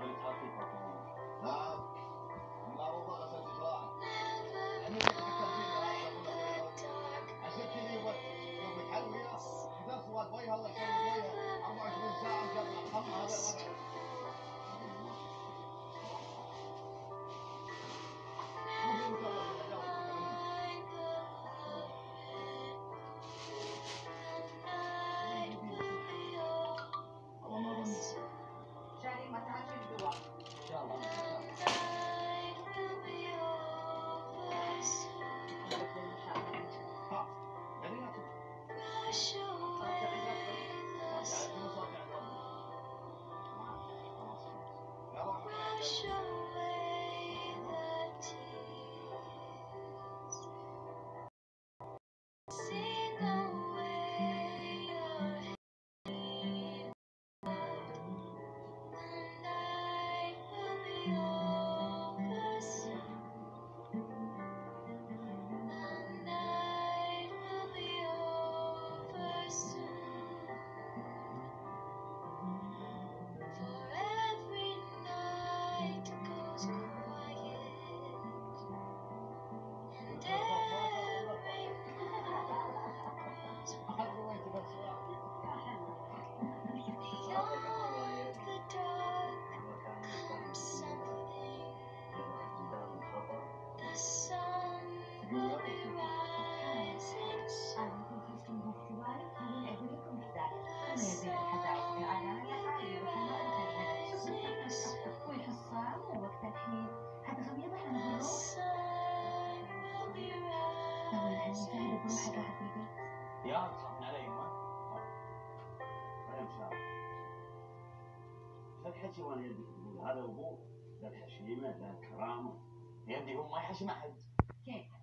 نعم. ما هو غسلت شراعك. يعني تتحكم فيها عشان كذا يوم الحلوى إذا سواد وجهها الله يسوي وجهها 24 ساعة جاب الخمر هذا الوضع. يا تخافين علي ما؟ أنا مشاعر. لا تحكي وأنا يدي هذا أبوه، لا الحشيمة لا الكرامة، يدي هو ما يحشم أحد. كيف؟